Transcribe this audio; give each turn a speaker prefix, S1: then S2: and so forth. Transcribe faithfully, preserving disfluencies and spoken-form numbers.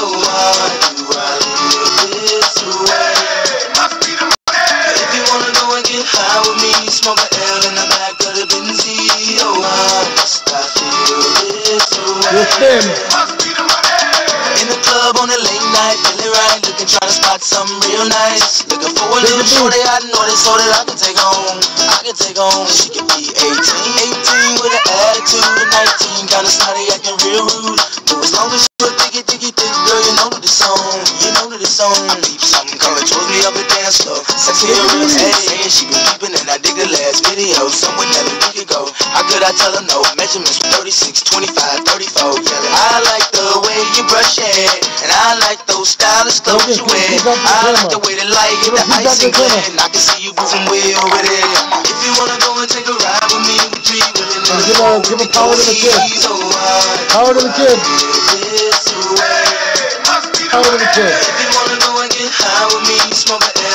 S1: so why do I live this way? If you wanna go and get high with me, smoke a L in the back of the Benzie. Oh, why must I feel this way? In the club on a late night, feeling right, looking, trying to spot something real nice. Looking for a little shorty I know this so that I can take home. I can take home. She could be eighteen, eighteen with an attitude, and nineteen kinda snotty, acting real rude. But as long as you're a diggy, diggy, thick girl, you know that it's on. You know that it's on. I peep something coming towards me up the dance floor. Sexy and real, hey, saying she been peeping, and I dig the last video. Somewhere that we could go. How could I tell her no? Measurements thirty-six, twenty-five, thirty-four. Yeah, I like the way you brush your hair, and I like those stylish clothes you wear. I like the way the light hit the ice and glare, and I can see you moving way over there. If you wanna go and take a ride with me, would you be willing to
S2: give a, give a power to the kid. Power to the kid. Power to the kid.
S1: If you wanna go and get high with me, smoke a